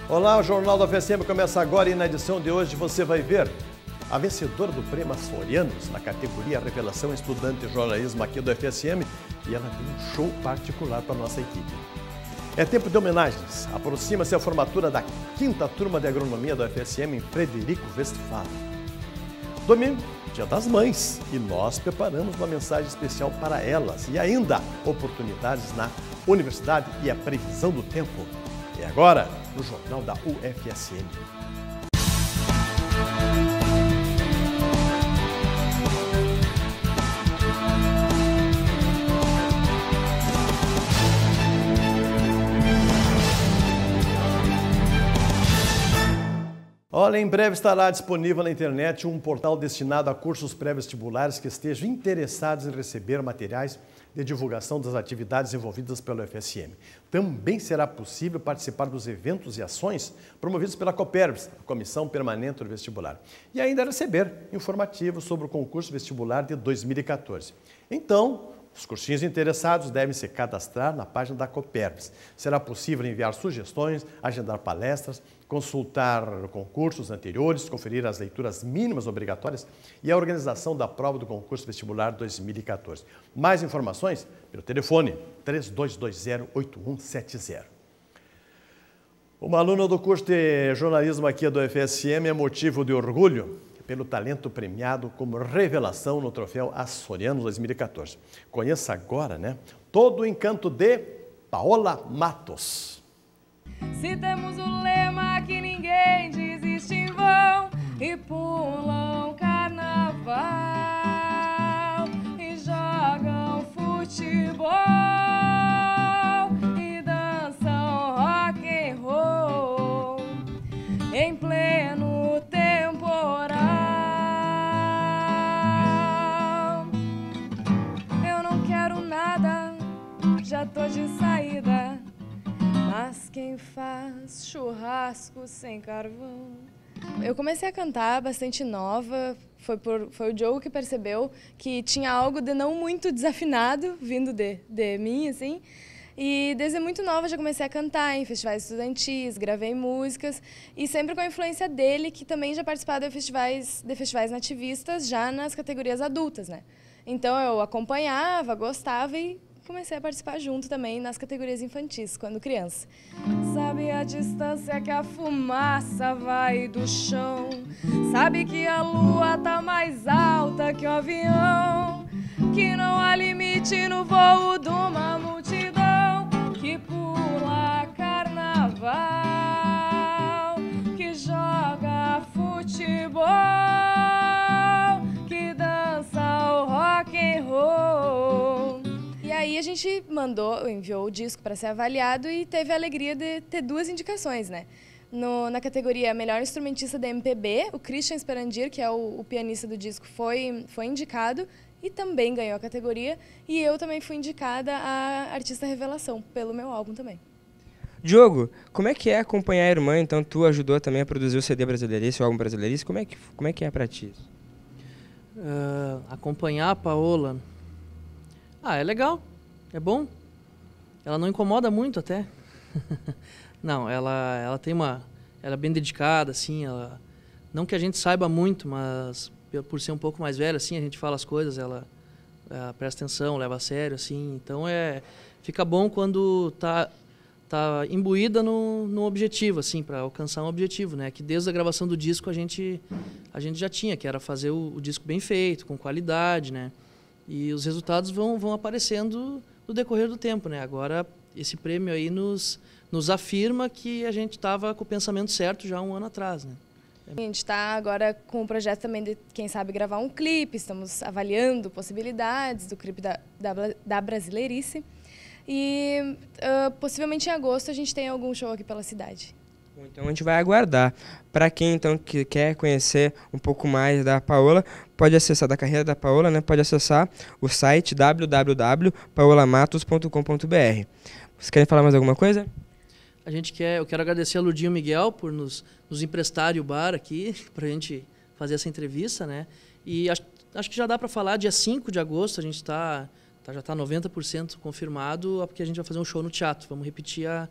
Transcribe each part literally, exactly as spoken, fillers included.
Olá, o Jornal da U F S M começa agora e na edição de hoje você vai ver a vencedora do Prêmio Açorianos na categoria Revelação Estudante de Jornalismo aqui do U F S M e ela tem um show particular para a nossa equipe. É tempo de homenagens. Aproxima-se a formatura da quinta turma de agronomia da U F S M em Frederico Westphalen. Domingo, Dia das Mães, e nós preparamos uma mensagem especial para elas e ainda oportunidades na universidade e a previsão do tempo. E agora, no Jornal da U F S M. Olha, em breve estará disponível na internet um portal destinado a cursos pré-vestibulares que estejam interessados em receber materiais de divulgação das atividades envolvidas pela U F S M. Também será possível participar dos eventos e ações promovidos pela Copervs, a Comissão Permanente do Vestibular, e ainda receber informativos sobre o concurso vestibular de dois mil e quatorze. Então, os cursinhos interessados devem se cadastrar na página da Copervs. Será possível enviar sugestões, agendar palestras, consultar concursos anteriores, conferir as leituras mínimas obrigatórias e a organização da prova do concurso vestibular dois mil e quatorze. Mais informações pelo telefone três dois dois zero, oito um sete zero. Uma aluna do curso de jornalismo aqui do U F S M é motivo de orgulho pelo talento premiado como revelação no troféu Açorianos dois mil e quatorze. Conheça agora, né, todo o encanto de Paola Matos. Se temos o lema que ninguém desiste em vão e pulam carnaval e jogam futebol e dançam rock and roll em pleno temporal. Eu não quero nada, já tô de saída. Mas quem faz churrasco sem carvão? Eu comecei a cantar bastante nova, foi, por, foi o Diogo que percebeu que tinha algo de não muito desafinado vindo de, de mim, assim. E desde muito nova já comecei a cantar em festivais estudantis, gravei músicas e sempre com a influência dele, que também já participava de festivais, de festivais nativistas, já nas categorias adultas, né? Então eu acompanhava, gostava e comecei a participar junto também nas categorias infantis, quando criança. Sabe a distância que a fumaça vai do chão? Sabe que a lua tá mais alta que o avião? Que não há limite no voo de uma multidão que pula carnaval, que joga futebol, que dança o rock and roll. E aí a gente mandou, enviou o disco para ser avaliado e teve a alegria de ter duas indicações, né? No, na categoria Melhor Instrumentista da M P B, o Christian Sperandir, que é o, o pianista do disco, foi, foi indicado e também ganhou a categoria. E eu também fui indicada a Artista Revelação, pelo meu álbum também. Diogo, como é que é acompanhar a irmã? Então tu ajudou também a produzir o C D Brasileirice, o álbum Brasileirice. Como é que, como é, que é para ti? Uh, acompanhar a Paola... Ah, é legal, é bom. Ela não incomoda muito até. Não, ela, ela tem uma... Ela é bem dedicada, assim, ela... Não que a gente saiba muito, mas por ser um pouco mais velha, assim, a gente fala as coisas, ela, ela presta atenção, leva a sério, assim. Então, é... Fica bom quando tá, tá imbuída no, no objetivo, assim, para alcançar um objetivo, né? Que desde a gravação do disco a gente, a gente já tinha, que era fazer o, o disco bem feito, com qualidade, né? E os resultados vão, vão aparecendo no decorrer do tempo, né? Agora, esse prêmio aí nos, nos afirma que a gente estava com o pensamento certo já um ano atrás, né? A gente está agora com o projeto também de, quem sabe, gravar um clipe. Estamos avaliando possibilidades do clipe da, da, da Brasileirice. E uh, possivelmente em agosto a gente tem algum show aqui pela cidade. Então a gente vai aguardar. Para quem então que quer conhecer um pouco mais da Paola, pode acessar da carreira da Paola, né? Pode acessar o site w w w ponto paola matos ponto com ponto b r. Vocês querem falar mais alguma coisa? A gente quer, eu quero agradecer a Lurdinho Miguel por nos, nos emprestar o bar aqui para a gente fazer essa entrevista, né? E acho, acho que já dá para falar, dia cinco de agosto a gente está tá, já está noventa por cento confirmado, porque a gente vai fazer um show no teatro. Vamos repetir a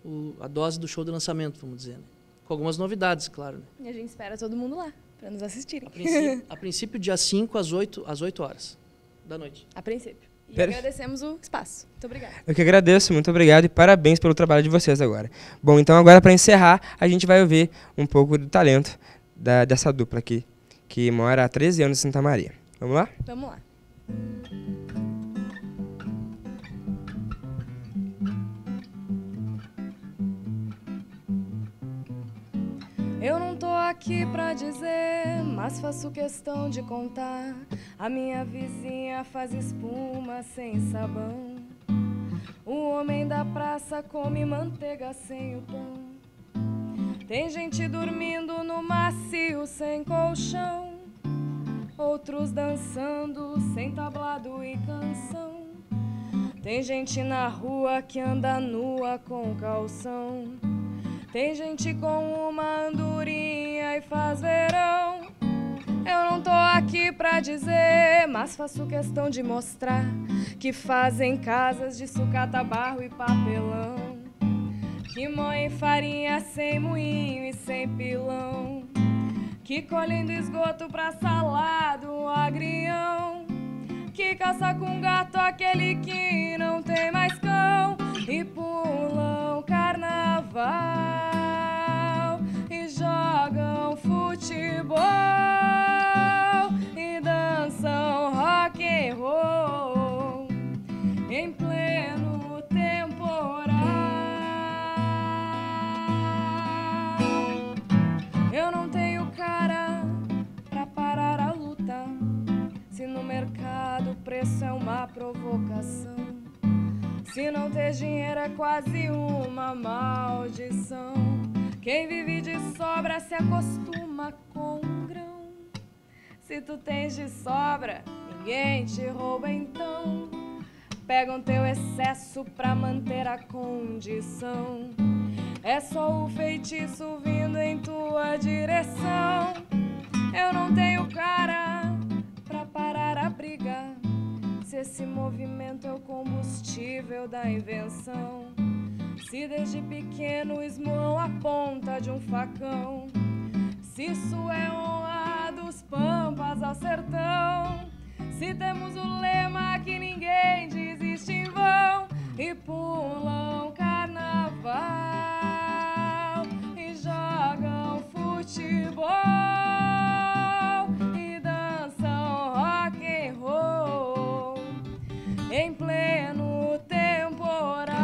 o, a dose do show de lançamento, vamos dizer, né? Com algumas novidades, claro. Né? E a gente espera todo mundo lá, para nos assistirem. A princípio, a princípio dia cinco, às oito, às oito horas da noite. A princípio. E Pera... agradecemos o espaço. Muito obrigada. Eu que agradeço, muito obrigado e parabéns pelo trabalho de vocês agora. Bom, então agora para encerrar, a gente vai ouvir um pouco do talento da, dessa dupla aqui, que mora há treze anos em Santa Maria. Vamos lá? Vamos lá. Eu não tô aqui pra dizer, mas faço questão de contar. A minha vizinha faz espuma sem sabão. O homem da praça come manteiga sem o pão. Tem gente dormindo no macio sem colchão. Outros dançando sem tablado e canção. Tem gente na rua que anda nua com calção. Tem gente com uma andorinha e faz verão. Eu não tô aqui pra dizer, mas faço questão de mostrar que fazem casas de sucata, barro e papelão. Que moem farinha sem moinho e sem pilão. Que colhem do esgoto pra salada o agrião. Que caça com gato aquele que não tem mais cão. E pulam carnaval e jogam futebol e dançam rock and roll em pleno temporal. Eu não tenho cara pra parar a luta, se no mercado o preço é uma provocação. Se não ter dinheiro é quase uma maldição. Quem vive de sobra se acostuma com um grão. Se tu tens de sobra, ninguém te rouba então. Pegam teu excesso pra manter a condição. É só o feitiço vindo em tua direção. Eu não tenho cara pra parar a briga, se esse movimento é o combustível da invenção. Se desde pequeno esmoam a ponta de um facão. Se isso é honra dos pampas ao sertão. Se temos o lema que ninguém desiste em vão. E pulam carnaval e jogam futebol e dançam rock and roll em pleno temporal.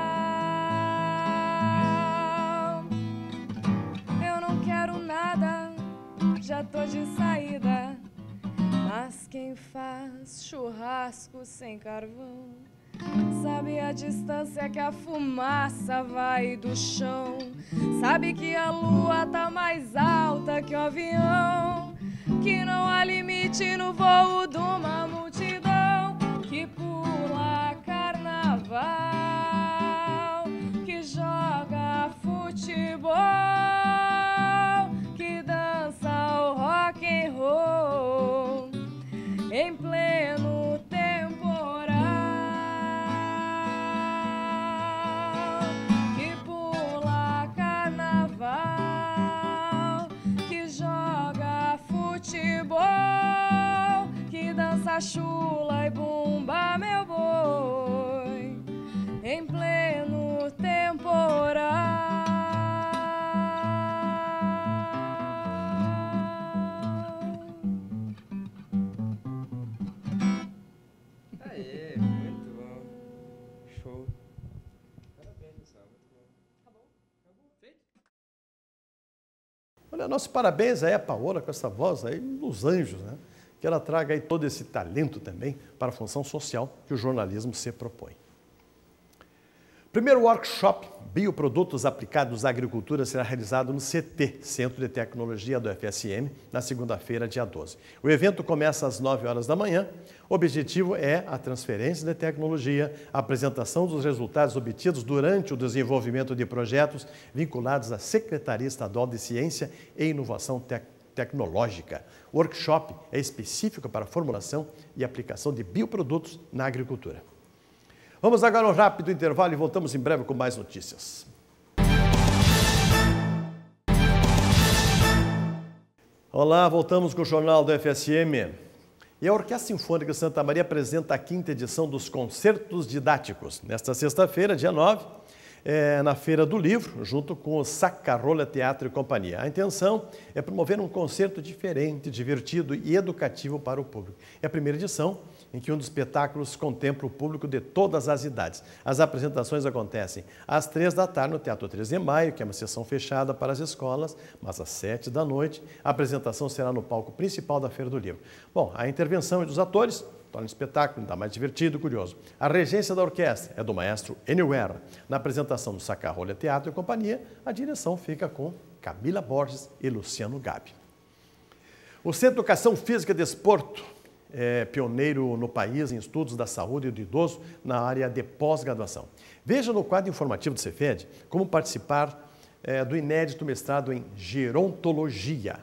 Eu não quero nada, já tô de saída. Mas quem faz churrasco sem carvão sabe a distância que a fumaça vai do chão. Sabe que a lua tá mais alta que o avião. Que não há limite no voo de uma multidão. Que pula carnaval, que joga futebol, que dança o rock and roll em pleno temporal. Que pula carnaval, que joga futebol, que dança chula e bumba meu boi em pleno temporal. Aê, muito bom. Show. Parabéns, pessoal. Muito bom. Acabou? Acabou? Feito? Olha, nosso parabéns aí a Paola com essa voz aí dos anjos, né? Que ela traga aí todo esse talento também para a função social que o jornalismo se propõe. Primeiro workshop Bioprodutos aplicados à agricultura será realizado no C T, Centro de Tecnologia do F S M, na segunda-feira, dia doze. O evento começa às nove horas da manhã. O objetivo é a transferência de tecnologia, a apresentação dos resultados obtidos durante o desenvolvimento de projetos vinculados à Secretaria Estadual de Ciência e Inovação Tecnológica. Tecnológica. O workshop é específico para a formulação e aplicação de bioprodutos na agricultura. Vamos agora a um rápido intervalo e voltamos em breve com mais notícias. Olá, voltamos com o Jornal do F S M. E a Orquestra Sinfônica de Santa Maria apresenta a quinta edição dos Concertos Didáticos. Nesta sexta-feira, dia nove, é, na Feira do Livro, junto com o Sacarrola Teatro e Companhia. A intenção é promover um concerto diferente, divertido e educativo para o público. É a primeira edição em que um dos espetáculos contempla o público de todas as idades. As apresentações acontecem às três da tarde no Teatro treze de Maio, que é uma sessão fechada para as escolas, mas às sete da noite a apresentação será no palco principal da Feira do Livro. Bom, a intervenção dos atores torna o espetáculo ainda mais divertido e curioso. A regência da orquestra é do maestro Enio Guerra. Na apresentação do Sacarrola Teatro e Companhia, a direção fica com Camila Borges e Luciano Gabi. O Centro de Educação Física e Desporto é pioneiro no país em estudos da saúde do idoso na área de pós-graduação. Veja no quadro informativo do Cefed como participar é, do inédito mestrado em gerontologia.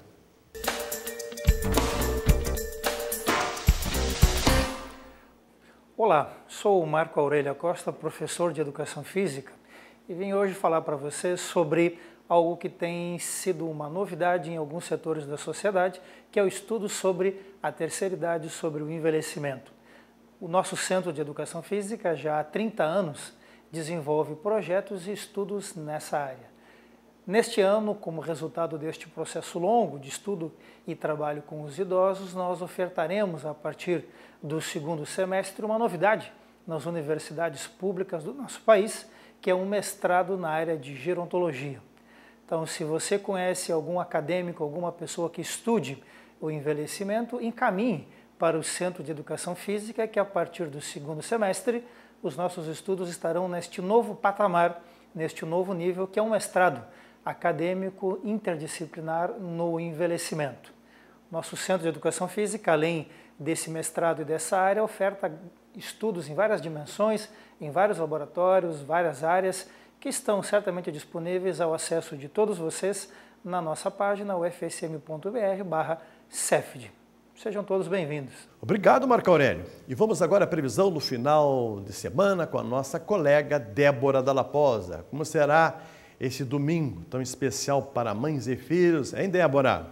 Olá, sou o Marco Aurélio Costa, professor de Educação Física, e vim hoje falar para vocês sobre algo que tem sido uma novidade em alguns setores da sociedade, que é o estudo sobre a terceira idade, sobre o envelhecimento. O nosso Centro de Educação Física já há trinta anos desenvolve projetos e estudos nessa área. Neste ano, como resultado deste processo longo de estudo e trabalho com os idosos, nós ofertaremos a partir do segundo semestre uma novidade nas universidades públicas do nosso país, que é um mestrado na área de gerontologia. Então, se você conhece algum acadêmico, alguma pessoa que estude o envelhecimento, encaminhe para o Centro de Educação Física, que a partir do segundo semestre, os nossos estudos estarão neste novo patamar, neste novo nível, que é um mestrado acadêmico interdisciplinar no envelhecimento. Nosso Centro de Educação Física, além desse mestrado e dessa área, oferta estudos em várias dimensões, em vários laboratórios, várias áreas, que estão certamente disponíveis ao acesso de todos vocês na nossa página u f s m ponto b r barra cefd. Sejam todos bem-vindos. Obrigado, Marco Aurélio. E vamos agora à previsão do final de semana com a nossa colega Débora Dalla Posa. Como será esse domingo tão especial para mães e filhos, hein, Débora?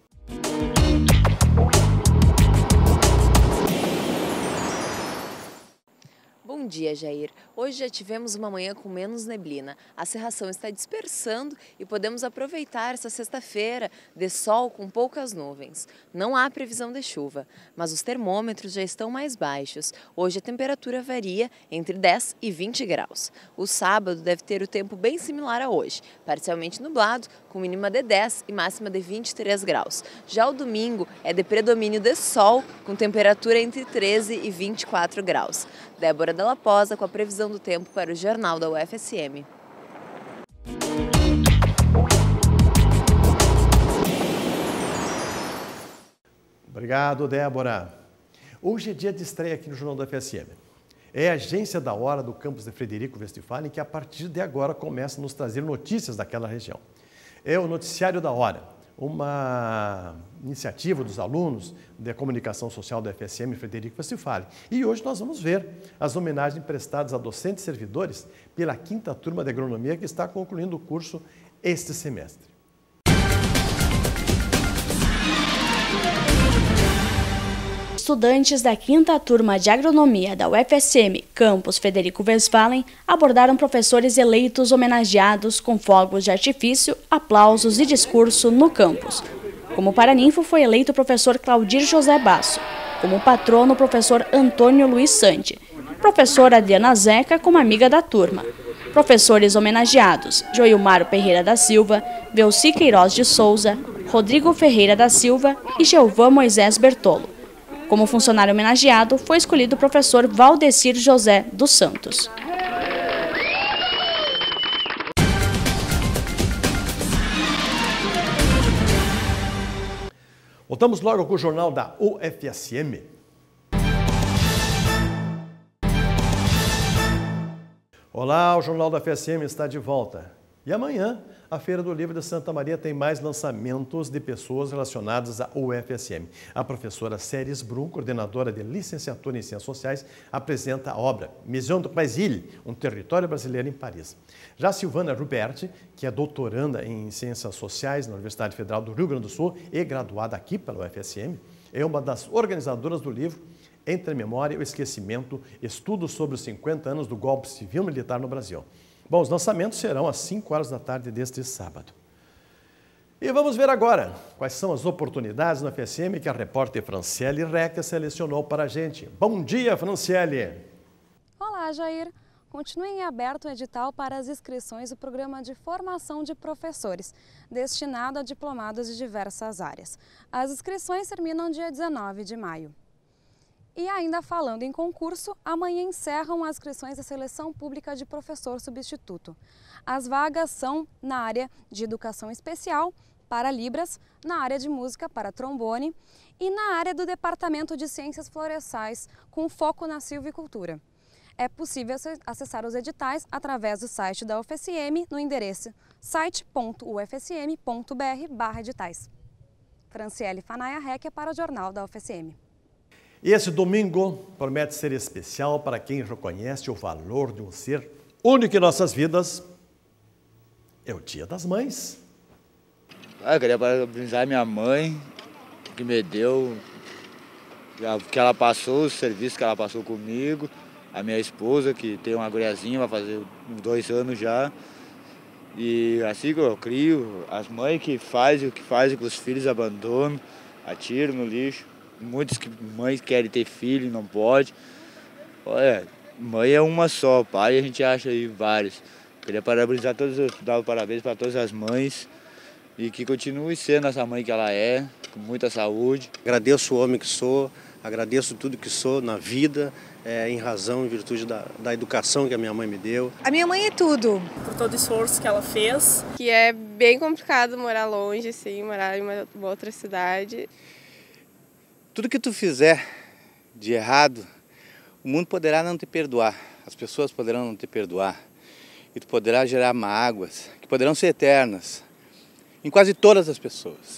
Bom dia, Jair. Hoje já tivemos uma manhã com menos neblina. A cerração está dispersando e podemos aproveitar essa sexta-feira de sol com poucas nuvens. Não há previsão de chuva, mas os termômetros já estão mais baixos. Hoje a temperatura varia entre dez e vinte graus. O sábado deve ter o tempo bem similar a hoje, parcialmente nublado, com mínima de dez e máxima de vinte e três graus. Já o domingo é de predomínio de sol, com temperatura entre treze e vinte e quatro graus. Débora Dalla Posa com a previsão do tempo para o Jornal da U F S M. Obrigado, Débora. Hoje é dia de estreia aqui no Jornal da U F S M. É a agência da hora do campus de Frederico Westphalen que a partir de agora começa a nos trazer notícias daquela região. É o Noticiário da Hora, uma iniciativa dos alunos da Comunicação Social da U F S M Frederico Westphalen. E hoje nós vamos ver as homenagens prestadas a docentes e servidores pela quinta turma de agronomia que está concluindo o curso este semestre. Estudantes da quinta turma de agronomia da U F S M Campus Frederico Westphalen abordaram professores eleitos homenageados com fogos de artifício, aplausos e discurso no campus. Como paraninfo foi eleito o professor Claudir José Basso, como patrono o professor Antônio Luiz Sante, professora Adriana Zeca como amiga da turma. Professores homenageados: Joilmar Pereira da Silva, Velci Queiroz de Souza, Rodrigo Ferreira da Silva e Geovan Moisés Bertolo. Como funcionário homenageado, foi escolhido o professor Valdecir José dos Santos. Voltamos logo com o Jornal da U F S M. Olá, o Jornal da U F S M está de volta. E amanhã, A Feira do Livro de Santa Maria tem mais lançamentos de pessoas relacionadas à U F S M. A professora Ceres Brum, coordenadora de licenciatura em Ciências Sociais, apresenta a obra Maison de Brésil, um território brasileiro em Paris. Já Silvana Ruberti, que é doutoranda em Ciências Sociais na Universidade Federal do Rio Grande do Sul e graduada aqui pela U F S M, é uma das organizadoras do livro Entre a Memória e o Esquecimento, estudos sobre os cinquenta anos do golpe civil-militar no Brasil. Bom, os lançamentos serão às cinco horas da tarde deste sábado. E vamos ver agora quais são as oportunidades no U F S M que a repórter Franciele Reca selecionou para a gente. Bom dia, Franciele! Olá, Jair! Continua em aberto o edital para as inscrições do Programa de Formação de Professores, destinado a diplomados de diversas áreas. As inscrições terminam dia dezenove de maio. E ainda falando em concurso, amanhã encerram as inscrições da Seleção Pública de Professor Substituto. As vagas são na área de Educação Especial, para Libras, na área de Música, para Trombone e na área do Departamento de Ciências Florestais, com foco na silvicultura. É possível acessar os editais através do site da U F S M no endereço site ponto u f s m ponto b r barra editais. Franciele Fanaia Reca para o Jornal da U F S M. E esse domingo promete ser especial para quem reconhece o valor de um ser único em nossas vidas. É o Dia das Mães. Ah, eu queria parabenizar minha mãe, que me deu, que ela passou, o serviço que ela passou comigo. A minha esposa, que tem uma guriazinha, vai fazer dois anos já. E assim que eu crio, as mães que fazem o que fazem com os filhos, abandonam, atiram no lixo. Muitas mães querem ter filho e não pode. Olha, mãe é uma só, pai a gente acha aí vários. Queria parabenizar todos, dar os parabéns para todas as mães e que continue sendo essa mãe que ela é, com muita saúde. Agradeço o homem que sou, agradeço tudo que sou na vida, é, em razão, em virtude da, da educação que a minha mãe me deu. A minha mãe é tudo. Por todo o esforço que ela fez. Que é bem complicado morar longe, assim, morar em uma, uma outra cidade. Tudo que tu fizer de errado, o mundo poderá não te perdoar, as pessoas poderão não te perdoar, e tu poderá gerar mágoas, que poderão ser eternas, em quase todas as pessoas,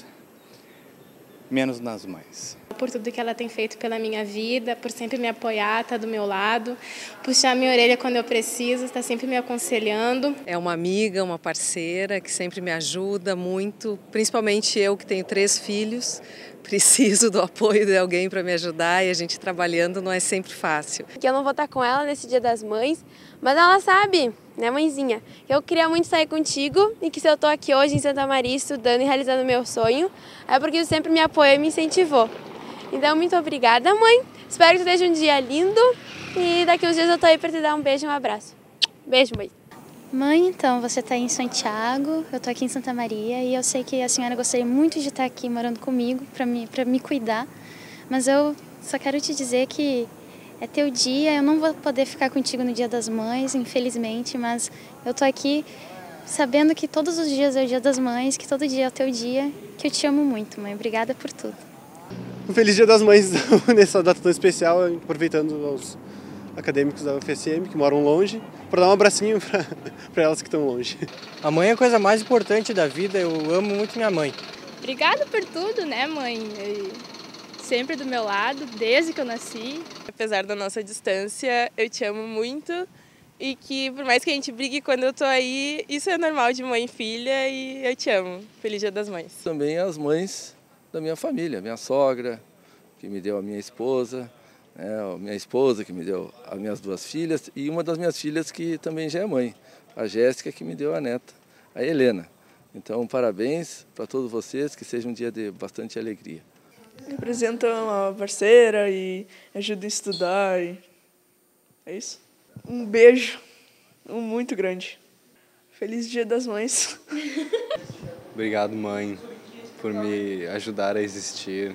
menos nas mães. Por tudo que ela tem feito pela minha vida, por sempre me apoiar, estar do meu lado, puxar minha orelha quando eu preciso, estar sempre me aconselhando. É uma amiga, uma parceira que sempre me ajuda muito, principalmente eu que tenho três filhos. Preciso do apoio de alguém para me ajudar e a gente trabalhando não é sempre fácil. Que eu não vou estar com ela nesse Dia das Mães, mas ela sabe, né, mãezinha, que eu queria muito sair contigo e que se eu estou aqui hoje em Santa Maria estudando e realizando meu sonho, é porque tu sempre me apoiou e me incentivou. Então, muito obrigada, mãe. Espero que tu esteja um dia lindo e daqui uns dias eu tô aí para te dar um beijo e um abraço. Beijo, mãe. Mãe, então, você está em Santiago, eu estou aqui em Santa Maria e eu sei que a senhora gostaria muito de estar aqui morando comigo para me, para me cuidar, mas eu só quero te dizer que é teu dia, eu não vou poder ficar contigo no Dia das Mães, infelizmente, mas eu estou aqui sabendo que todos os dias é o Dia das Mães, que todo dia é o teu dia, que eu te amo muito, mãe. Obrigada por tudo. Um feliz Dia das Mães nessa data tão especial, aproveitando os acadêmicos da U F S M que moram longe, para dar um abracinho para elas que estão longe. A mãe é a coisa mais importante da vida, eu amo muito minha mãe. Obrigada por tudo, né, mãe? E sempre do meu lado, desde que eu nasci. Apesar da nossa distância, eu te amo muito e que por mais que a gente brigue quando eu tô aí, isso é normal de mãe e filha e eu te amo. Feliz Dia das Mães. Também as mães da minha família, minha sogra, que me deu a minha esposa, É, minha esposa que me deu as minhas duas filhas e uma das minhas filhas que também já é mãe, a Jéssica, que me deu a neta, a Helena. Então, parabéns para todos vocês, que seja um dia de bastante alegria. Representa uma parceira e ajuda a estudar. E... é isso. Um beijo, um muito grande. Feliz Dia das Mães. Obrigado, mãe, por me ajudar a existir.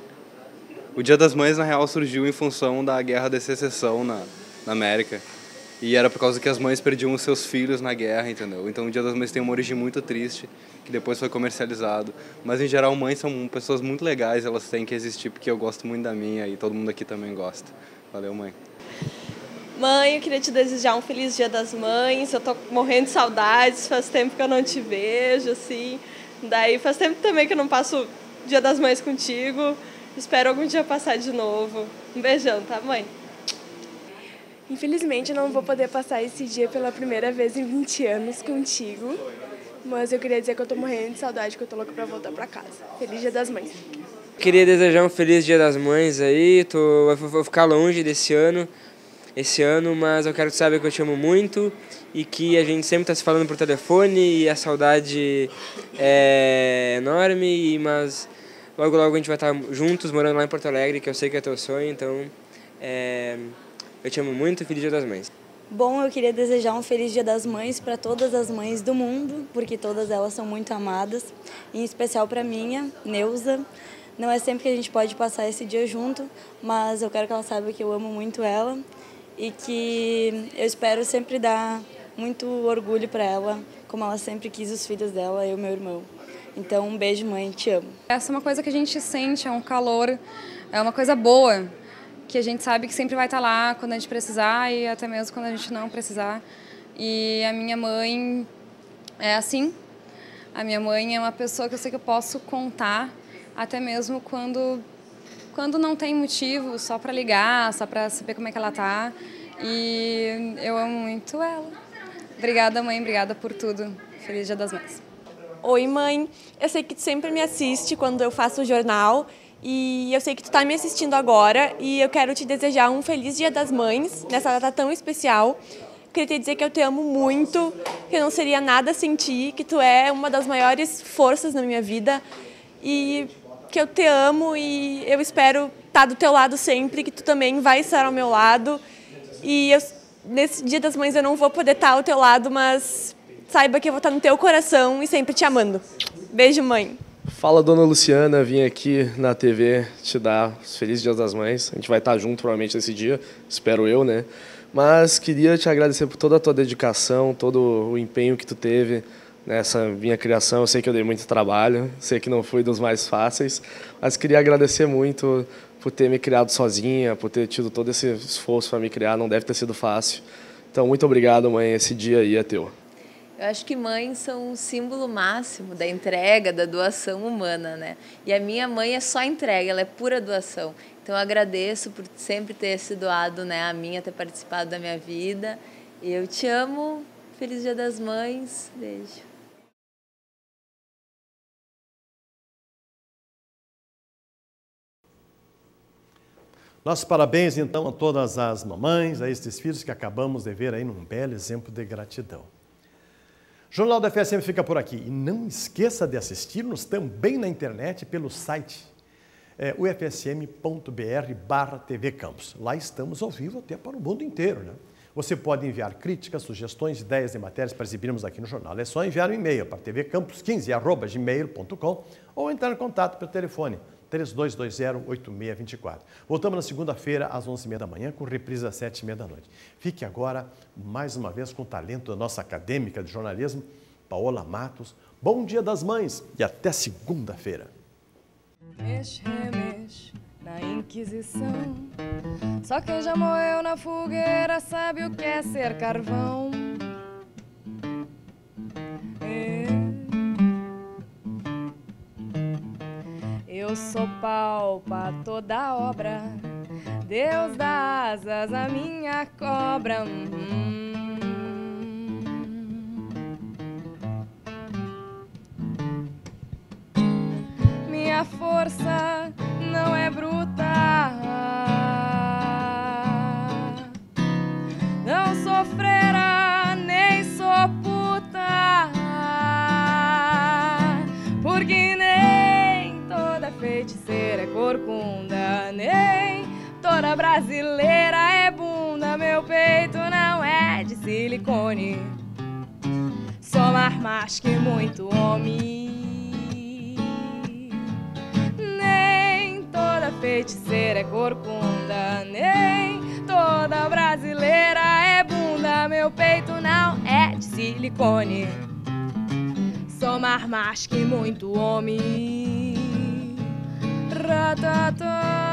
O Dia das Mães, na real, surgiu em função da Guerra de Secessão na, na América. E era por causa que as mães perdiam os seus filhos na guerra, entendeu? Então o Dia das Mães tem uma origem muito triste, que depois foi comercializado. Mas, em geral, mães são pessoas muito legais, elas têm que existir, porque eu gosto muito da minha e todo mundo aqui também gosta. Valeu, mãe. Mãe, eu queria te desejar um feliz Dia das Mães. Eu tô morrendo de saudades, faz tempo que eu não te vejo, assim. Daí faz tempo também que eu não passo Dia das Mães contigo. Espero algum dia passar de novo. Um beijão, tá, mãe? Infelizmente, eu não vou poder passar esse dia pela primeira vez em vinte anos contigo. Mas eu queria dizer que eu tô morrendo de saudade, que eu tô louca pra voltar pra casa. Feliz Dia das Mães. Queria desejar um feliz Dia das Mães aí. Tô, vou ficar longe desse ano, esse ano, mas eu quero que tu saiba que eu te amo muito e que a gente sempre tá se falando por telefone e a saudade é enorme, mas logo logo a gente vai estar juntos, morando lá em Porto Alegre, que eu sei que é teu sonho, então é, eu te amo muito e feliz Dia das Mães. Bom, eu queria desejar um feliz Dia das Mães para todas as mães do mundo, porque todas elas são muito amadas, em especial para minha, Neuza. Não é sempre que a gente pode passar esse dia junto, mas eu quero que ela saiba que eu amo muito ela e que eu espero sempre dar muito orgulho para ela, como ela sempre quis os filhos dela, eu e meu irmão. Então, um beijo, mãe, te amo. Essa é uma coisa que a gente sente, é um calor, é uma coisa boa, que a gente sabe que sempre vai estar lá quando a gente precisar e até mesmo quando a gente não precisar. E a minha mãe é assim. A minha mãe é uma pessoa que eu sei que eu posso contar, até mesmo quando, quando não tem motivo, só para ligar, só para saber como é que ela tá. E eu amo muito ela. Obrigada, mãe, obrigada por tudo. Feliz Dia das Mães. Oi, mãe. Eu sei que tu sempre me assiste quando eu faço o jornal. E eu sei que tu tá me assistindo agora e eu quero te desejar um feliz Dia das Mães, nessa data tão especial. Queria te dizer que eu te amo muito, que eu não seria nada sem ti, que tu é uma das maiores forças na minha vida e que eu te amo e eu espero estar do teu lado sempre, que tu também vai estar ao meu lado. E eu, nesse Dia das Mães eu não vou poder estar ao teu lado, mas saiba que eu vou estar no teu coração e sempre te amando. Beijo, mãe. Fala, dona Luciana, vim aqui na T V te dar os felizes Dias das Mães. A gente vai estar junto provavelmente nesse dia, espero eu, né? Mas queria te agradecer por toda a tua dedicação, todo o empenho que tu teve nessa minha criação. Eu sei que eu dei muito trabalho, sei que não fui dos mais fáceis, mas queria agradecer muito por ter me criado sozinha, por ter tido todo esse esforço para me criar, não deve ter sido fácil. Então, muito obrigado, mãe, esse dia aí é teu. Eu acho que mães são um símbolo máximo da entrega, da doação humana, né? E a minha mãe é só entrega, ela é pura doação. Então eu agradeço por sempre ter se doado, né, a mim, ter participado da minha vida. E eu te amo. Feliz Dia das Mães. Beijo. Nossos parabéns, então, a todas as mamães, a estes filhos que acabamos de ver aí num belo exemplo de gratidão. O Jornal da F S M fica por aqui. E não esqueça de assistir-nos também na internet pelo site é, u f s m ponto b r barra T V Campus. Lá estamos ao vivo até para o mundo inteiro, né? Você pode enviar críticas, sugestões, ideias de matérias para exibirmos aqui no jornal. É só enviar um e-mail para t v campus quinze arroba gmail ponto com ou entrar em contato pelo telefone três dois dois zero, oito seis dois quatro. Voltamos na segunda-feira, às onze e meia da manhã, com reprise às sete e meia da noite. Fique agora, mais uma vez, com o talento da nossa acadêmica de jornalismo, Paola Matos. Bom Dia das Mães e até segunda-feira. Mexe, remexe na Inquisição. Só quem já morreu na fogueira sabe o que é ser carvão. É. Eu sou pau pra toda obra, Deus dá asas à minha cobra. Hum. Minha força não é bruta, não sou freira, nem sou puta, porque nem toda feiticeira é corcunda, nem toda brasileira é bunda. Meu peito não é de silicone, sou mais que muito homem. Nem toda feiticeira é corcunda, nem toda brasileira é bunda. Meu peito não é de silicone, sou mais que muito homem. Ratatá.